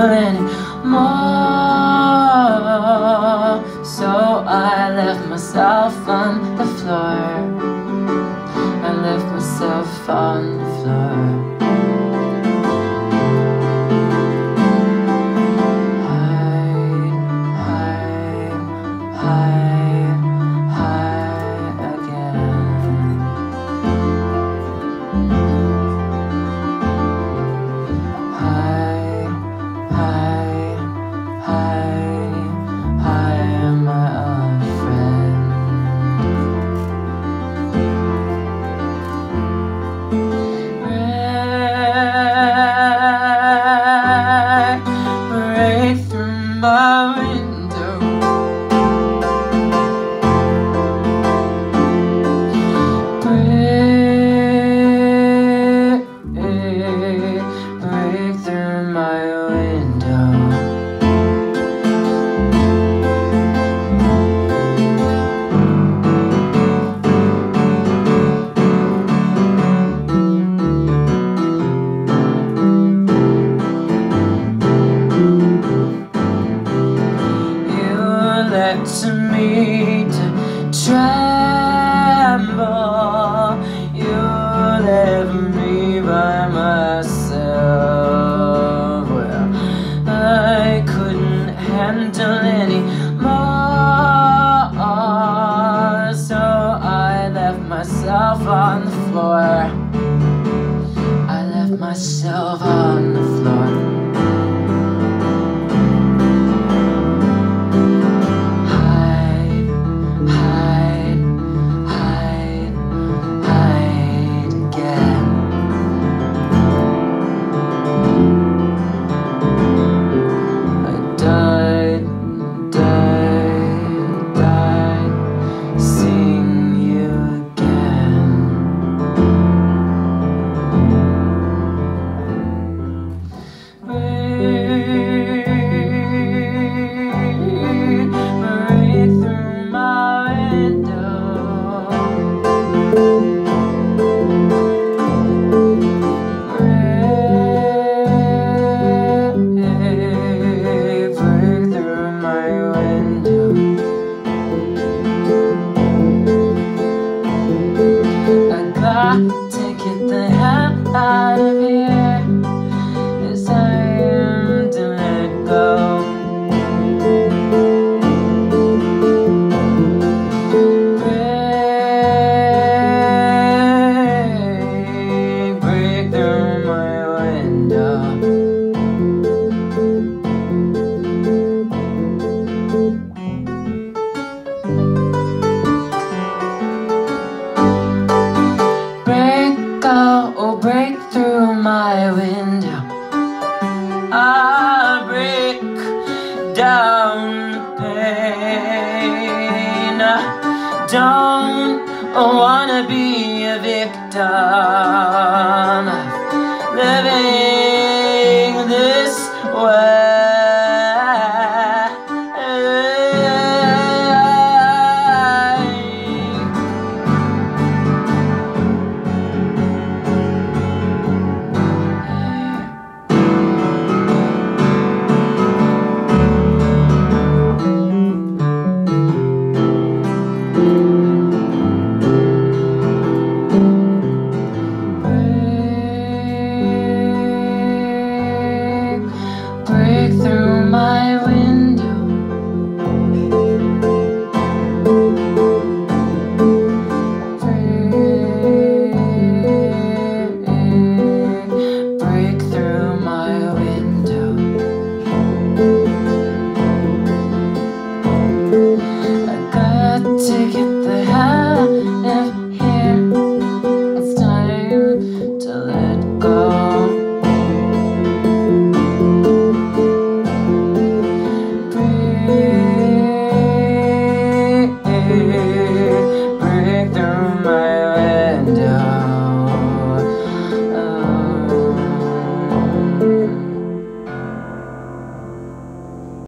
anymore. So I left myself on the floor. I left myself on the floor. Break through my window. Break through my window. To me to tremble, you left me by myself. Well, I couldn't handle any more, so I left myself on the floor. I left myself on the floor. Seeing you again. Break through my window. Break through my window. I got to get the hell out of here. It's time to let go. Break through my window. Break through my window. I break down the pain. I don't wanna be a victim.